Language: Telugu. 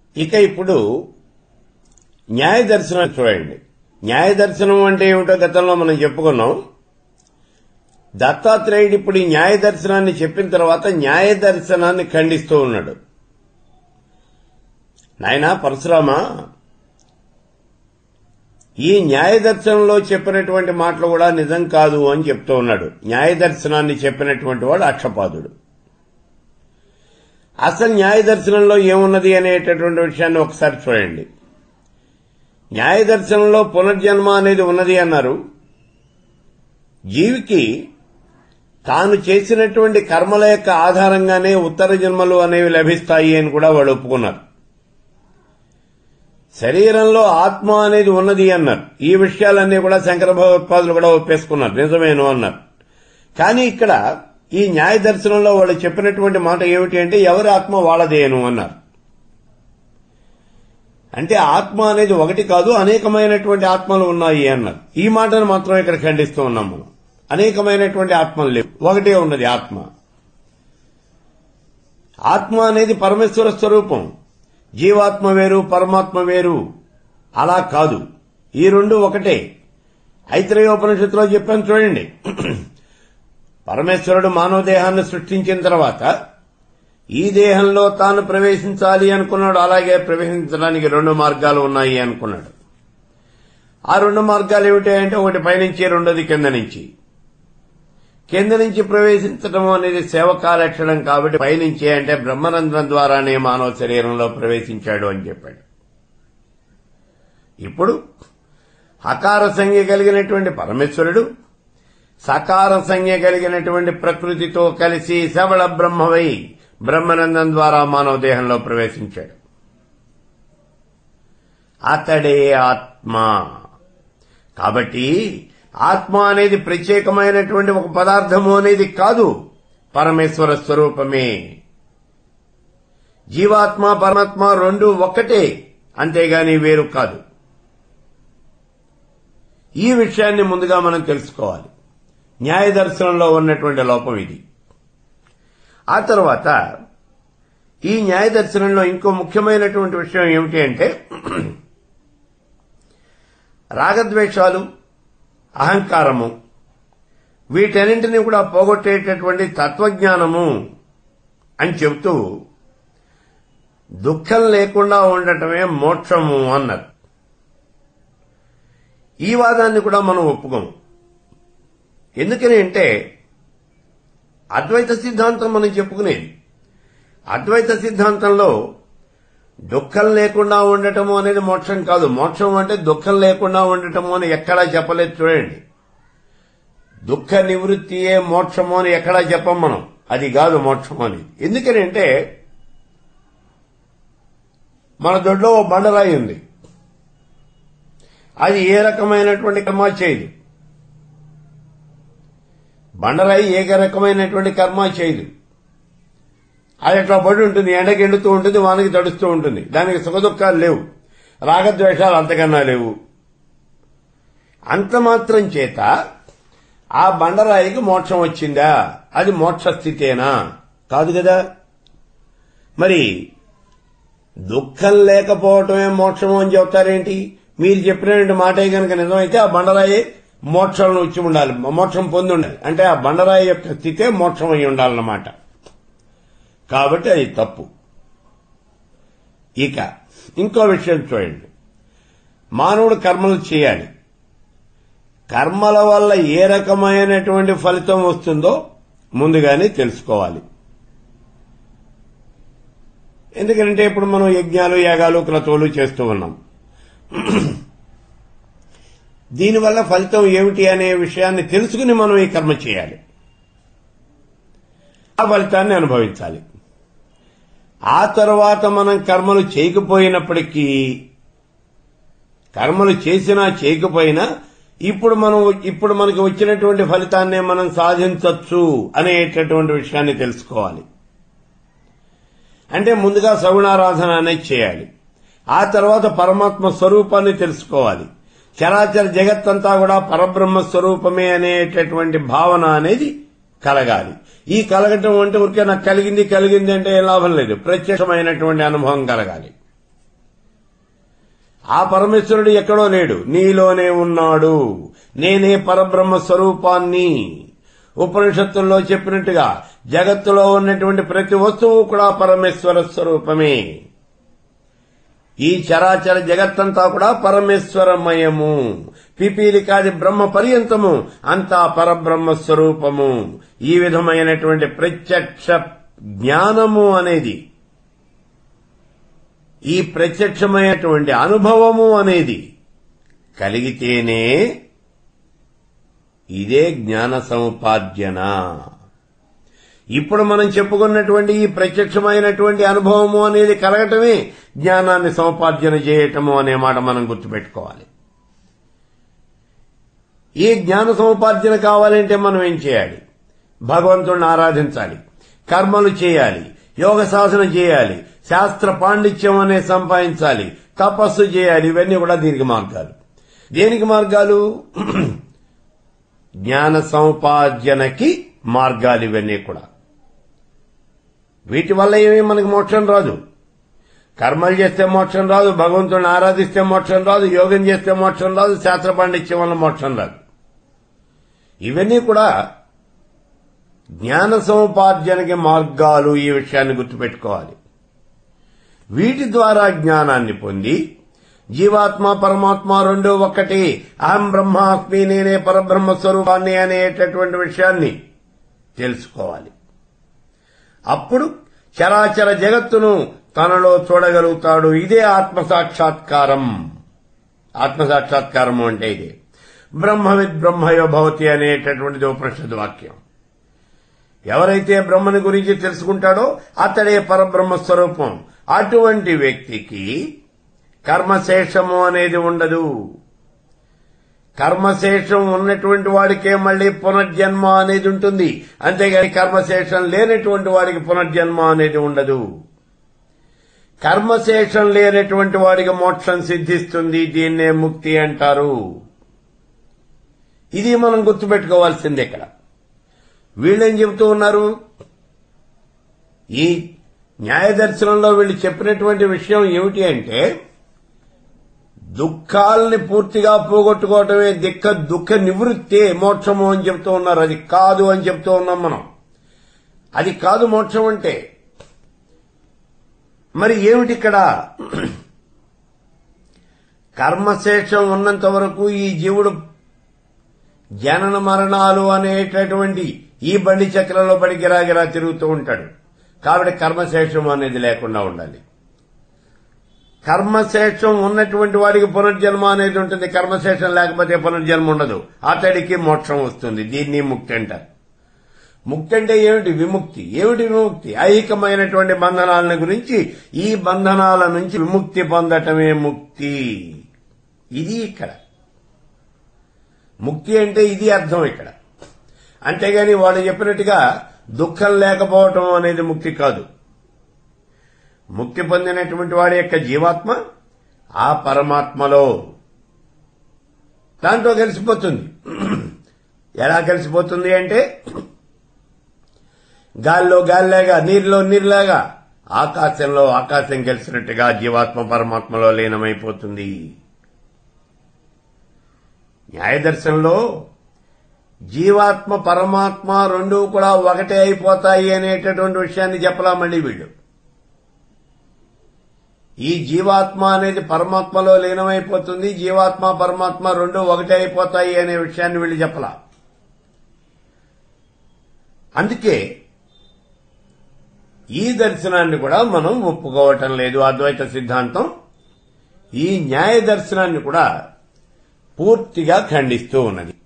ఇక ఇప్పుడు న్యాయ దర్శనం చూడండి. న్యాయ దర్శనం అంటే ఏమిటో గతంలో మనం చెప్పుకున్నాం. దత్తాత్రేయుడు ఇప్పుడు ఈ న్యాయ దర్శనాన్ని చెప్పిన తర్వాత న్యాయ దర్శనాన్ని ఖండిస్తూ ఉన్నాడు. నాయనా పరశురామ, ఈ న్యాయ దర్శనంలో చెప్పినటువంటి మాటలు కూడా నిజం కాదు అని చెప్తూ ఉన్నాడు. న్యాయ దర్శనాన్ని చెప్పినటువంటి వాడు అక్షపాదుడు. అసలు న్యాయ దర్శనంలో ఏమున్నది అనేటటువంటి విషయాన్ని ఒకసారి చూడండి. న్యాయ దర్శనంలో పునర్జన్మ అనేది ఉన్నది అన్నారు. జీవికి తాను చేసినటువంటి కర్మల యొక్క ఆధారంగానే ఉత్తర జన్మలు అనేవి లభిస్తాయి అని కూడా వాళ్ళు ఒప్పుకున్నారు. శరీరంలో ఆత్మ అనేది ఉన్నది అన్నారు. ఈ విషయాలన్నీ కూడా శంకర భగవత్పాదులు కూడా ఒప్పేసుకున్నారు, నిజమేను అన్నారు. కానీ ఇక్కడ ఈ న్యాయ దర్శనంలో వాళ్ళు చెప్పినటువంటి మాట ఏమిటి అంటే ఎవరి ఆత్మ వాళ్ళదేను అన్నారు. అంటే ఆత్మ అనేది ఒకటి కాదు, అనేకమైనటువంటి ఆత్మలు ఉన్నాయి అన్నారు. ఈ మాటను మాత్రం ఇక్కడ ఖండిస్తూ ఉన్నాం మనం. అనేకమైనటువంటి ఆత్మలు లేవు, ఒకటే ఉన్నది ఆత్మ. ఆత్మ అనేది పరమేశ్వర స్వరూపం. జీవాత్మ వేరు, పరమాత్మ వేరు అలా కాదు, ఈ రెండు ఒకటే. ఐత్రేయోపనిషత్తులో చెప్పాను చూడండి. పరమేశ్వరుడు మానవ దేహాన్ని సృష్టించిన తర్వాత ఈ దేహంలో తాను ప్రవేశించాలి అనుకున్నాడు. అలాగే ప్రవేశించడానికి రెండు మార్గాలు ఉన్నాయి అనుకున్నాడు. ఆ రెండు మార్గాలు ఏమిటి అంటే ఒకటి పైనుంచి, రెండోది కింద నుంచి. కింద నుంచి ప్రవేశించడం అనేది సేవకాలక్షణం కాబట్టి పైనుంచి అంటే బ్రహ్మరంధ్రం ద్వారానే మానవ శరీరంలో ప్రవేశించాడు అని చెప్పాడు. ఇప్పుడు హకార సంజ్ఞ కలిగినటువంటి పరమేశ్వరుడు సకార సంజ్ఞ కలిగినటువంటి ప్రకృతితో కలిసి సబళ బ్రహ్మవై బ్రహ్మనందం ద్వారా మానవ దేహంలో ప్రవేశించాడు. అతడే ఆత్మ. కాబట్టి ఆత్మ అనేది ప్రత్యేకమైనటువంటి ఒక పదార్థము అనేది కాదు, పరమేశ్వర స్వరూపమే. జీవాత్మ పరమాత్మ రెండు ఒక్కటే, అంతేగాని వేరు కాదు. ఈ విషయాన్ని ముందుగా మనం తెలుసుకోవాలి. న్యాయ దర్శనంలో ఉన్నటువంటి లోపం ఇది. ఆ తర్వాత ఈ న్యాయ దర్శనంలో ఇంకో ముఖ్యమైనటువంటి విషయం ఏమిటి అంటే రాగద్వేషాలు, అహంకారము, వీటన్నింటినీ కూడా పోగొట్టేటటువంటి తత్వజ్ఞానము అని చెబుతూ దుఃఖం లేకుండా ఉండటమే మోక్షము అన్నారు. ఈ వాదాన్ని కూడా మనం ఒప్పుకోము. ఎందుకని అంటే అద్వైత సిద్ధాంతం మనం చెప్పుకునేది. అద్వైత సిద్ధాంతంలో దుఃఖం లేకుండా ఉండటము అనేది మోక్షం కాదు. మోక్షం అంటే దుఃఖం లేకుండా ఉండటము అని ఎక్కడా చెప్పలేదు చూడండి. దుఃఖ నివృత్తియే మోక్షము అని ఎక్కడా చెప్పం మనం. అది కాదు మోక్షం అనేది. ఎందుకని అంటే మన దొడ్లో ఓ బండరాయి ఉంది. అది ఏ రకమైనటువంటి కర్మ చేయదు. బండరాయి ఏ రకమైనటువంటి కర్మ చేయదు. అది అట్లా పడి ఉంటుంది, ఎండకి ఎండుతూ ఉంటుంది, వానకి తడుస్తూ ఉంటుంది. దానికి సుఖదుఖాలు లేవు, రాగద్వేషాలు అంతకన్నా లేవు. అంత మాత్రం చేత ఆ బండరాయికి మోక్షం వచ్చిందా? అది మోక్ష స్థితేనా? కాదు కదా. మరి దుఃఖం లేకపోవటమే మోక్షము అని చెప్తారేంటి? మీరు చెప్పినటువంటి మాటే కనుక నిజమైతే ఆ బండరాయి మోక్షం వచ్చి ఉండాలి, మోక్షం పొంది ఉండాలి. అంటే ఆ బండరాయి యొక్క స్థితే మోక్షం అయి ఉండాలన్నమాట. కాబట్టి అది తప్పు. ఇక ఇంకో విషయం చూడండి. మానవుడు కర్మలు చేయాలి. కర్మల వల్ల ఏ రకమైనటువంటి ఫలితం వస్తుందో ముందుగానే తెలుసుకోవాలి. ఎందుకంటే ఇప్పుడు మనం యజ్ఞాలు, యాగాలు, క్రతువులు చేస్తూ ఉన్నాం. దీనివల్ల ఫలితం ఏమిటి అనే విషయాన్ని తెలుసుకుని మనం ఈ కర్మ చేయాలి. ఆ ఫలితాన్ని అనుభవించాలి. ఆ తర్వాత మనం కర్మలు చేయకపోయినప్పటికీ, కర్మలు చేసినా చేయకపోయినా ఇప్పుడు మనకు వచ్చినటువంటి ఫలితాన్నే మనం సాధించవచ్చు అనేటటువంటి విషయాన్ని తెలుసుకోవాలి. అంటే ముందుగా సగుణారాధన అనేది చేయాలి. ఆ తర్వాత పరమాత్మ స్వరూపాన్ని తెలుసుకోవాలి. చరాచర జగత్తంతా కూడా పరబ్రహ్మ స్వరూపమే అనేటటువంటి భావన అనేది కలగాలి. ఈ కలగటం అంటే ఊరికే నాకు కలిగింది అంటే లాభం లేదు. ప్రత్యక్షమైనటువంటి అనుభవం కలగాలి. ఆ పరమేశ్వరుడు ఎక్కడో లేడు, నీలోనే ఉన్నాడు. నేనే పరబ్రహ్మ స్వరూపాన్ని. ఉపనిషత్తుల్లో చెప్పినట్టుగా జగత్తులో ఉన్నటువంటి ప్రతి వస్తువు కూడా పరమేశ్వర స్వరూపమే. ఈ చరాచర జగత్తంతా కూడా పరమేశ్వరమయము. పిపీలికాది బ్రహ్మ పర్యంతము అంతా పరబ్రహ్మ స్వరూపము. ఈ విధమైనటువంటి ప్రత్యక్ష జ్ఞానము అనేది, ఈ ప్రత్యక్షమైనటువంటి అనుభవము అనేది కలిగితేనే ఇదే జ్ఞాన సముపార్జన. ఇప్పుడు మనం చెప్పుకున్నటువంటి ఈ ప్రత్యక్షమైనటువంటి అనుభవము అనేది కలగటమే జ్ఞానాన్ని సముపార్జన చేయటము అనే మాట మనం గుర్తుపెట్టుకోవాలి. ఈ జ్ఞాన సముపార్జన కావాలంటే మనం ఏం చేయాలి? భగవంతుడిని ఆరాధించాలి, కర్మలు చేయాలి, యోగ సాధన చేయాలి, శాస్త్ర పాండిత్యం అనే సంపాదించాలి, తపస్సు చేయాలి. ఇవన్నీ కూడా దీనికి మార్గాలు. దేనికి మార్గాలు? జ్ఞాన సముపార్జనకి మార్గాలు ఇవన్నీ కూడా. వీటి వల్ల ఏమీ మనకి మోక్షం రాదు. కర్మలు చేస్తే మోక్షం రాదు, భగవంతుడిని ఆరాధిస్తే మోక్షం రాదు, యోగం చేస్తే మోక్షం రాదు, శాస్త్ర పాండిత్యం వల్ల మోక్షం రాదు. ఇవన్నీ కూడా జ్ఞాన సముపార్జనకి మార్గాలు. ఈ విషయాన్ని గుర్తుపెట్టుకోవాలి. వీటి ద్వారా జ్ఞానాన్ని పొంది జీవాత్మ పరమాత్మ రెండూ ఒక్కటి, అహం బ్రహ్మాస్మి, నేనే పరబ్రహ్మ స్వరూపాన్ని అనేటటువంటి విషయాన్ని తెలుసుకోవాలి. అప్పుడు చరాచర జగత్తును తనలో చూడగలుగుతాడు. ఇదే ఆత్మసాక్షాత్కారం. ఆత్మసాక్షాత్కారము అంటే ఇదే. బ్రహ్మవిద్ బ్రహ్మయో భవతి అనేటటువంటిది ఉపనిషద్ వాక్యం. ఎవరైతే బ్రహ్మని గురించి తెలుసుకుంటాడో అతడే పరబ్రహ్మ స్వరూపం. అటువంటి వ్యక్తికి కర్మశేషము అనేది ఉండదు. కర్మశేషం ఉన్నటువంటి వాడికే మళ్లీ పునర్జన్మ అనేది ఉంటుంది. అంతేగాని కర్మశేషం లేనటువంటి వాడికి పునర్జన్మ అనేది ఉండదు. కర్మశేషం లేనటువంటి వాడికి మోక్షం సిద్ధిస్తుంది. దీన్నే ముక్తి అంటారు. ఇది మనం గుర్తుపెట్టుకోవాల్సింది. ఇక్కడ వీళ్ళేం చెబుతూ ఉన్నారు? ఈ న్యాయదర్శనంలో వీళ్ళు చెప్పినటువంటి విషయం ఏమిటి అంటే, దుఃఖాల్ని పూర్తిగా పోగొట్టుకోవటమే దుఃఖ నివృత్తే మోక్షము అని చెప్తూ ఉన్నారు. అది కాదు అని చెప్తూ ఉన్నాం మనం. అది కాదు మోక్షం అంటే. మరి ఏమిటి ఇక్కడ? కర్మశేషం ఉన్నంత వరకు ఈ జీవుడు జనన మరణాలు అనేటటువంటి ఈ బండి చక్రంలో పడి గిరాగిరా తిరుగుతూ ఉంటాడు. కాబట్టి కర్మశేషం అనేది లేకుండా ఉండాలి. కర్మశేషం ఉన్నటువంటి వాడికి పునర్జన్మ అనేది ఉంటుంది. కర్మశేషం లేకపోతే పునర్జన్మ ఉండదు. అతడికి మోక్షం వస్తుంది. దీన్ని ముక్తి అంటారు. ముక్తి అంటే ఏమిటి? విముక్తి. ఏమిటి విముక్తి? ఐహికమైనటువంటి బంధనాలను గురించి, ఈ బంధనాల నుంచి విముక్తి పొందటమే ముక్తి. ఇది ఇక్కడ ముక్తి అంటే ఇది అర్థం ఇక్కడ. అంతేగాని వాడు చెప్పినట్టుగా దుఃఖం లేకపోవటం అనేది ముక్తి కాదు. ముక్తి పొందినటువంటి వాడి యొక్క జీవాత్మ ఆ పరమాత్మలో దాంట్లో కలిసిపోతుంది. ఎలా కలిసిపోతుంది అంటే, గాల్లో గాలిలాగా, నీరులో నీరులాగా, ఆకాశంలో ఆకాశం కలిసినట్టుగా జీవాత్మ పరమాత్మలో లీనమైపోతుంది. న్యాయదర్శనంలో జీవాత్మ పరమాత్మ రెండూ కూడా ఒకటే అయిపోతాయి అనేటటువంటి విషయాన్ని చెప్పలా మళ్ళీ వీళ్ళు. ఈ జీవాత్మ అనేది పరమాత్మలో లీనమైపోతుంది, జీవాత్మ పరమాత్మ రెండూ ఒకటే అయిపోతాయి అనే విషయాన్ని వీళ్ళు చెప్పలా. అందుకే ఈ దర్శనాన్ని కూడా మనం ఒప్పుకోవటం లేదు. అద్వైత సిద్ధాంతం ఈ న్యాయ దర్శనాన్ని కూడా పూర్తిగా ఖండిస్తూ ఉన్నది.